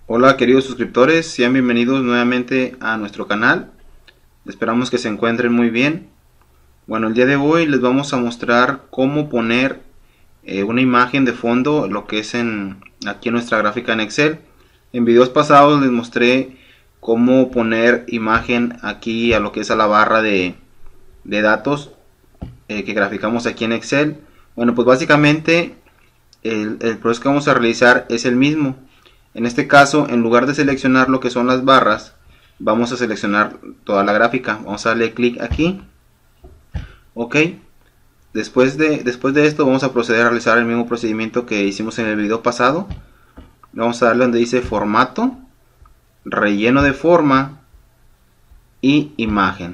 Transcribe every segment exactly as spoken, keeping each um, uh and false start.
Hola queridos suscriptores, sean bienvenidos nuevamente a nuestro canal. Esperamos que se encuentren muy bien. Bueno, el día de hoy les vamos a mostrar cómo poner eh, una imagen de fondo, lo que es en aquí en nuestra gráfica en Excel. En videos pasados les mostré cómo poner imagen aquí a lo que es a la barra de, de datos eh, que graficamos aquí en Excel. Bueno, pues básicamente el, el proceso que vamos a realizar es el mismo. En este caso, en lugar de seleccionar lo que son las barras, vamos a seleccionar toda la gráfica. Vamos a darle clic aquí. Ok. Después de, después de esto vamos a proceder a realizar el mismo procedimiento que hicimos en el video pasado. Vamos a darle donde dice formato, relleno de forma y imagen.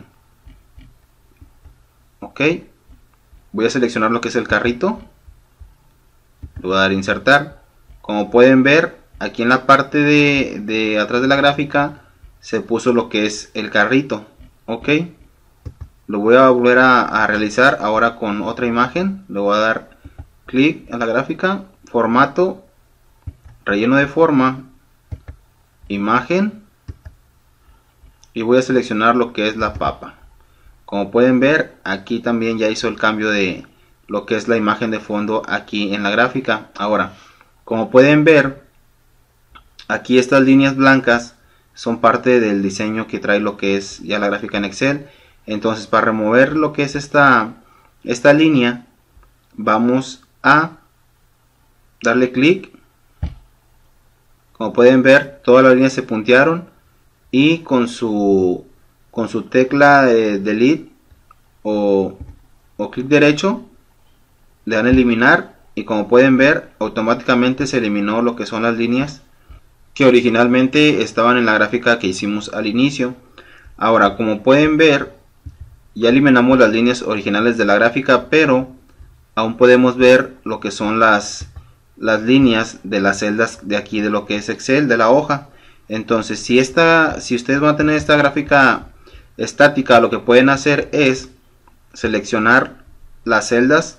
Ok. Voy a seleccionar lo que es el carrito. Le voy a dar a insertar. Como pueden ver, aquí en la parte de, de atrás de la gráfica se puso lo que es el carrito. Ok. Lo voy a volver a, a realizar ahora con otra imagen. Le voy a dar clic a la gráfica, formato, relleno de forma, imagen, y voy a seleccionar lo que es la papa. Como pueden ver, aquí también ya hizo el cambio de lo que es la imagen de fondo aquí en la gráfica. Ahora, como pueden ver, aquí estas líneas blancas son parte del diseño que trae lo que es ya la gráfica en Excel. Entonces, para remover lo que es esta, esta línea, vamos a darle clic. Como pueden ver, todas las líneas se puntearon y con su, con su tecla de delete o, o clic derecho le dan a eliminar, y como pueden ver, automáticamente se eliminó lo que son las líneas que originalmente estaban en la gráfica que hicimos al inicio. Ahora, como pueden ver, ya eliminamos las líneas originales de la gráfica, pero aún podemos ver lo que son las, las líneas de las celdas de aquí de lo que es Excel, de la hoja. Entonces, si, esta, si ustedes van a tener esta gráfica estática, lo que pueden hacer es seleccionar las celdas,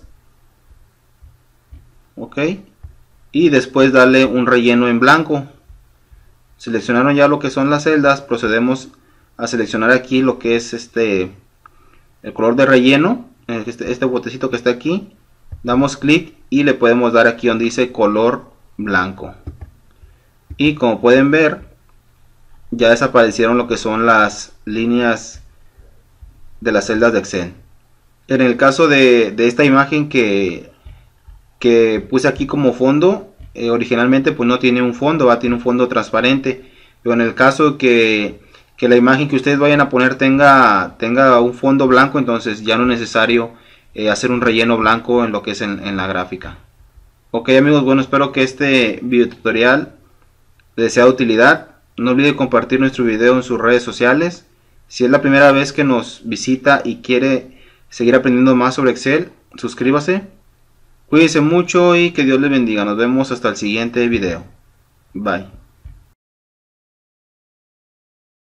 ok, y después darle un relleno en blanco. Seleccionaron ya lo que son las celdas, procedemos a seleccionar aquí lo que es este el color de relleno, este, este botecito que está aquí. Damos clic y le podemos dar aquí donde dice color blanco, y como pueden ver, ya desaparecieron lo que son las líneas de las celdas de Excel. En el caso de, de esta imagen que, que puse aquí como fondo, eh, originalmente pues no tiene un fondo, ¿va? Tiene un fondo transparente, pero en el caso que, que la imagen que ustedes vayan a poner tenga, tenga un fondo blanco, entonces ya no es necesario eh, hacer un relleno blanco en lo que es en, en la gráfica. Ok amigos, bueno, espero que este video tutorial les sea de utilidad. No olviden compartir nuestro video en sus redes sociales. Si es la primera vez que nos visita y quiere seguir aprendiendo más sobre Excel, suscríbase. Cuídense mucho y que Dios les bendiga. Nos vemos hasta el siguiente video. Bye.